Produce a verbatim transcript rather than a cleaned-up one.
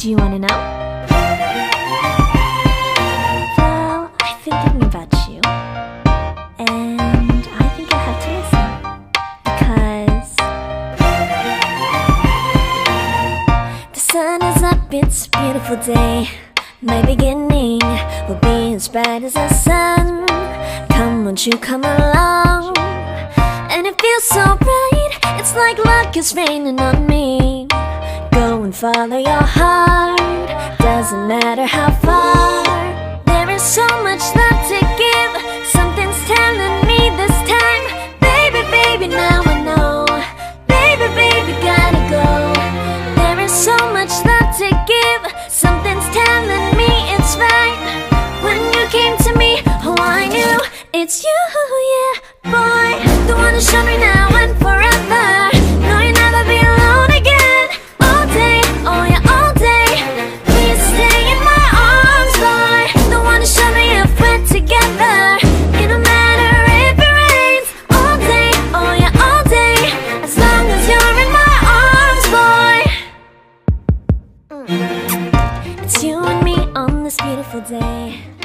Do you wanna know? Well, I've been thinking about you, and I think I have to listen. Because the sun is up, it's a beautiful day. My beginning will be as bright as the sun. Come, won't you come along? And it feels so bright, it's like luck is raining on me. Go and follow your heart, doesn't matter how far. There is so much love to give, something's telling me this time. Baby, baby, now I know. Baby, baby, gotta go. There is so much love to give, something's telling me it's right. When you came to me, oh I knew it's you, yeah, boy. The one who showed me now and forever. No, you'll never be alone again. All day, oh yeah, all day. Please stay in my arms, boy. The one who showed me if we're together. It don't matter if it rains. All day, oh yeah, all day. As long as you're in my arms, boy. Mm. It's you and me on this beautiful day.